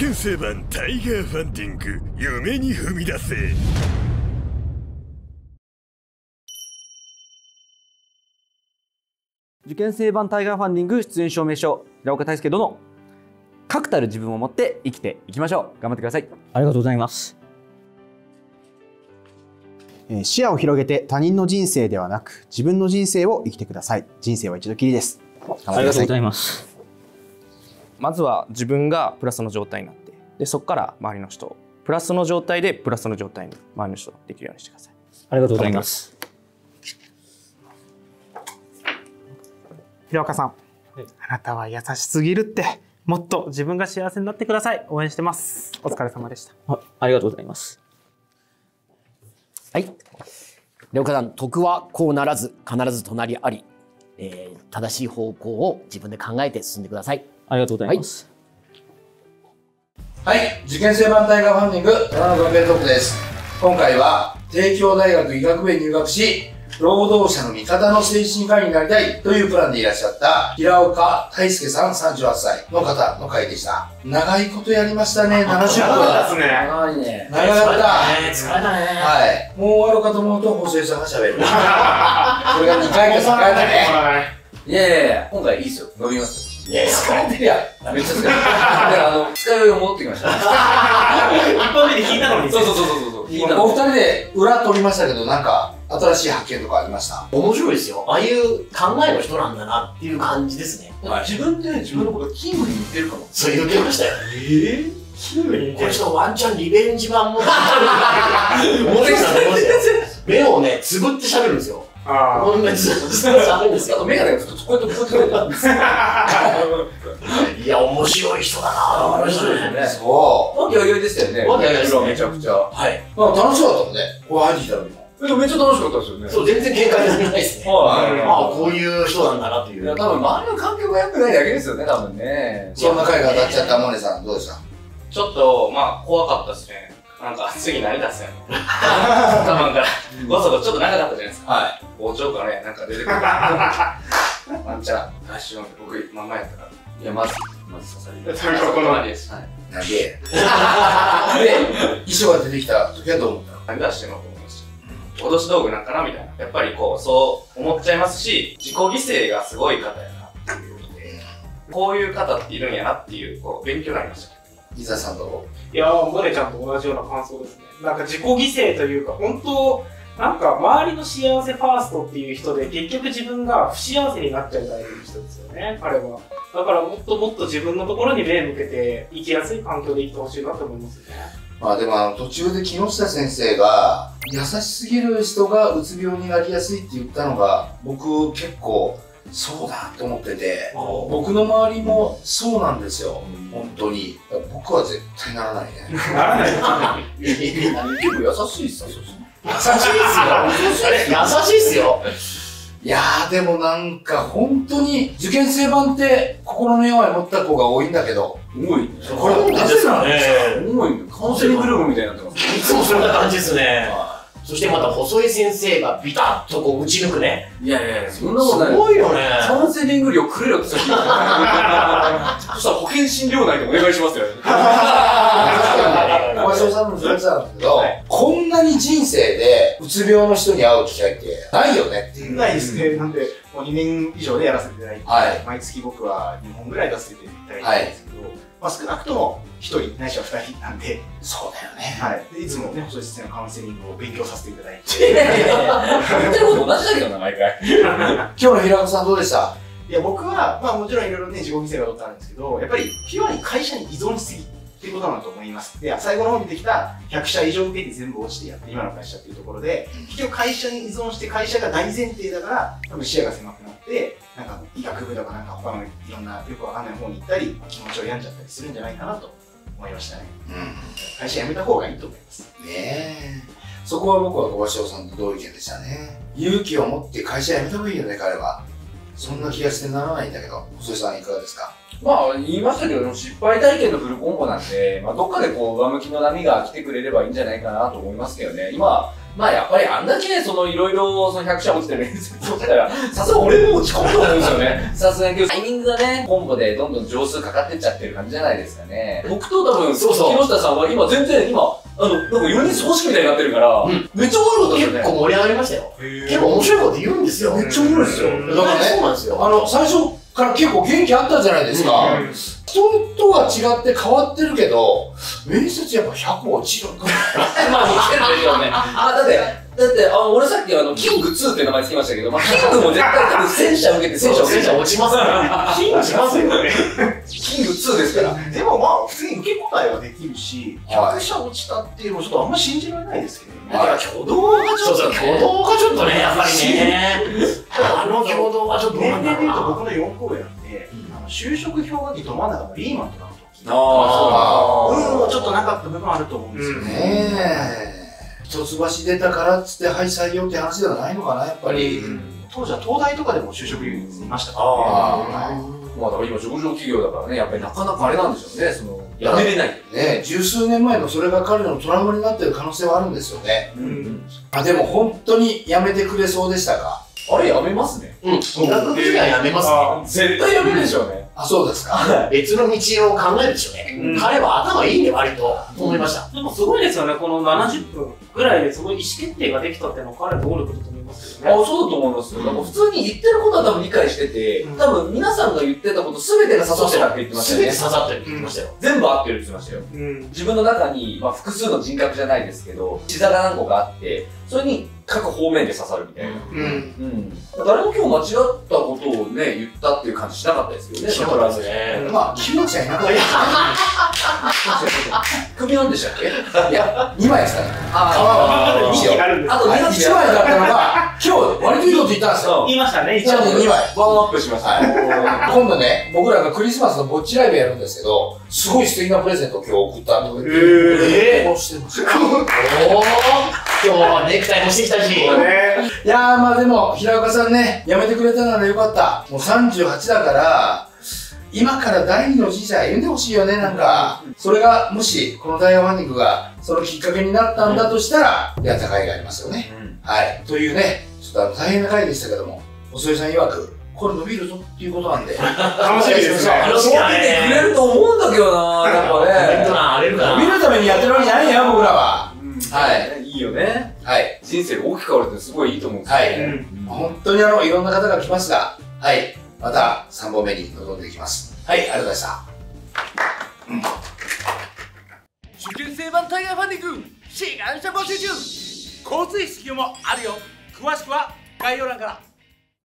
験生版タイガーファンディング、夢に踏み出せ。 受験生版タイガーファンディング出演証明書、平岡大輔殿。確たる自分を持って生きていきましょう。頑張ってください。 ありがとうございます。 視野を広げて他人の人生ではなく自分の人生を生きてください。人生は一度きりです。 ありがとうございます。 まずは自分がプラスの状態になって、でそこから周りの人をプラスの状態でプラスの状態に周りの人をできるようにしてください。 ありがとうございます。 平岡さん、あなたは優しすぎるって。もっと自分が幸せになってください。応援してます。お疲れ様でした。 ありがとうございます。 はい。平岡さん、徳はこうならず必ず隣あり。正しい方向を自分で考えて進んでください。 ありがとうございます。 はい、受験生版タイガーファンディング7の学園トークです。今回は帝京大学医学部へ入学し、労働者の味方の精神科医になりたいというプランでいらっしゃった平岡大輔さん38歳の方の回でした。長いことやりましたね、70分。 長いね。 長かった。 疲れたね。 はい。もう終わるかと思うと細井さんが喋る。それが2回か3回だね。 いやいや、今回いいっすよ。伸びますよ。 いや、疲れてるやん。 めっちゃ疲れてる。二日酔いが戻ってきました。 一本目で聞いたのに。 そう。 お二人で裏取りましたけど、なんか新しい発見とかありました？ 面白いですよ。ああいう考えの人なんだなっていう感じですね。 自分で自分のことキングに似てるかも。 そう言ってましたよ。 キングに似てる。 これちょっとワンチャンリベンジ版も思ってきたと思いますよ。目をね、つぶって喋るんですよ。こんなにずっと喋るんですよ。 あとメガネがちょっとこうやってこうやってたんですよ。 いや、面白い人だな。 面白いですよね。 そ和気あいあいでしたよね。 和気あいあいですねめちゃくちゃ。 はい。 う。楽しかったもんね。こう入ってきたのにも。 でもめっちゃ楽しかったですよね。 そう、全然喧嘩にならないですね。 はい。 ああ、こういう人なんだなっていう。 いや、多分周りの環境が良くないだけですよね、多分ね。 そんな回が当たっちゃったモネさん、どうでした？ ちょっとまあ怖かったですね。なんか次何出すんやろ。頭からごそごそちょっと長かったじゃないですか。はい。包丁かね、なんか出てくる。ワンチャンファッション僕まんまやったから。 いや、まず刺される。 ここまでです。 なんでで、衣装が出てきた時はどう思ったの？ 何出してんのと思いました。脅し道具なんかなみたいな。やっぱりこう、そう思っちゃいますし、自己犠牲がすごい方やなっていうことで、こういう方っているんやなっていう、こう、勉強になりました。 伊沢さんと。 いやー、モネちゃんと同じような感想ですね。なんか自己犠牲というか、本当、なんか周りの幸せファーストっていう人で、結局自分が不幸せになっちゃうタイプの人ですよね、彼は。だからもっともっと自分のところに目向けて、生きやすい環境で生きてほしいなと思いますね。 まあでも途中で木下先生が、優しすぎる人がうつ病になりやすいって言ったのが、僕結構、そうだと思ってて、僕の周りもそうなんですよ、本当に。僕は絶対ならないね。 ならない結構優しいっすよ。 優しいっすよ。優しいっすよ。 いやーでもなんか本当に受験生版って心の弱い持った子が多いんだけど、 重い。 これなぜなんですか？ 重い。カウンセリングルームみたいになってます。 いつもそんな感じですね。そしてまた細井先生がビタッとこう打ち抜くね。 いやいやいや、そんなことない。 すごいよね。 カウンセリング料くれよってさっき言った。そしたら保険診療内でお願いしますよ。 小林さんもそうやってたんですけど、こんなに人生でうつ病の人に会う機会ってないよねっていう。 ないですね。なんで、もう2年以上でやらせていただいて、 はい毎月僕は2本ぐらい出させていただいてるんですけど、まあ少なくとも1人、ないしは2人なんで、 そうだよね。 はい。でいつもね、細井先生のカウンセリングを勉強させていただいて。 言ってること同じだけどな、毎回。 今日の平岡さんどうでした？ いや、僕は、まあもちろんいろいろね、自己犠牲がとってあるんですけど、やっぱりピュアに会社に依存しすぎっていうことなんだと思います。で、最後の方に出てきた100社以上受けて全部落ちてやって今の会社っていうところで、結局会社に依存して会社が大前提だから、多分視野が狭くなって、なんか医学部とかなんか他のいろんなよくわかんない方に行ったり、気持ちを病んじゃったりするんじゃないかなと思いましたね。会社辞めた方がいいと思います。 ねえ。そこは僕は小林さんと同意見でしたね。勇気を持って会社辞めた方がいいよね、彼は。そんな気がしてならないんだけど、細井さんいかがですか？ まあ、言いましたけど、失敗体験のフルコンボなんで、まあ、どっかでこう、上向きの波が来てくれればいいんじゃないかなと思いますけどね。今、 まあやっぱりあんだけね、そのいろいろその100社落ちてる面接をしたら、さすが俺も落ち込むと思うんですよね。さすがにタイミングがね、コンボでどんどん上数かかってっちゃってる感じじゃないですかね。僕と多分、木下さんは今全然なんか4人葬式みたいになってるから、めっちゃ面白かったですよね。 結構盛り上がりましたよ。結構面白いこと言うんですよ。 めっちゃ面白いですよ。だからね、 そうなんですよ。 最初から結構元気あったじゃないですか。人とは違って変わってるけど、面接やっぱ100落ちるんか。 まあ似てるでしょうね。だって俺さっきキング2って名前つけましたけど、キングも絶対多分戦車受けて戦車落ちますからね。キングしますよね。 キング2ですから。 でもまあ普通に受け答えはできるし、100社落ちたっていうのはちょっとあんま信じられないですけどね。だから挙動がちょっとね、やっぱりね。挙動はちょっと年齢で言うと僕の4個上なんで、就職氷河期ど真ん中のリーマンとかの時、運もちょっとなかった部分あると思うんですよね。 一橋出たからっつってはい採用って話ではないのかな、やっぱり。 当時は東大とかでも就職率いましたからね。 まあだから今上場企業だからね、やっぱりなかなかあれなんでしょうね、辞めれない。 ね、十数年前のそれが彼のトラウマになってる可能性はあるんですよね。でも本当に辞めてくれそうでしたか？ あれ辞めますね。 医学部時代は辞めますね。 絶対辞めるでしょうね。 あ、そうですか。 別の道を考えるでしょうね。彼は頭いいね、割と。思いました。 でもすごいですよね、この70分ぐらいですごい意思決定ができたっていうのは彼の能力だと思いますよね。 そうだと思いますよ。普通に言ってることは多分理解してて、多分皆さんが言ってたこと全てが刺さってたって言ってましたよね。 全て刺さってるって言ってましたよ。 全部合ってるって言ってましたよ。自分の中に、複数の人格じゃないですけど、視座が何個かあって、それに各方面で刺さるみたいな。誰も今日間違ったことをね、言ったっていう感じしなかったですけどね。 しなかったですね。 まあ、木内はいなかったですね。 首なんでしたっけ？ いや、2枚ですからね。皮は 2枚あるんです。 あと1枚だったのが、今日割といいこと言ったんですよ。 言いましたね、 一応2枚。 ワンアップしました。 今度ね、僕らがクリスマスのぼっちライブやるんですけど、すごい素敵なプレゼントを今日送ったとか言って。こうしてますよ。 今日はネクタイもしてきたし。 いやー、まあでも、平岡さんね、辞めてくれたならよかった。もう38だから、今から第二の人生歩んでほしいよね、なんか。それが、もし、このタイガーファンディングが、そのきっかけになったんだとしたら、やった甲斐がありますよね。はい。というね、ちょっと大変な回でしたけども、細井さん曰く、これ伸びるぞっていうことなんで。 楽しみですね。 楽しみだね。 伸びてくれると思うんだけどな、やっぱね。 荒れるかな。 伸びるためにやってるわけじゃないよ、僕らは。はい。 いいよね。 はい。 人生が大きく変わるってすごいいいと思うんですよ。 はい。本当にいろんな方が来ますが、はい。また3本目に臨んでいきます。はい、ありがとうございました。 受験生版タイガーファンディング志願者募集中。交通費支給もあるよ。詳しくは概要欄から。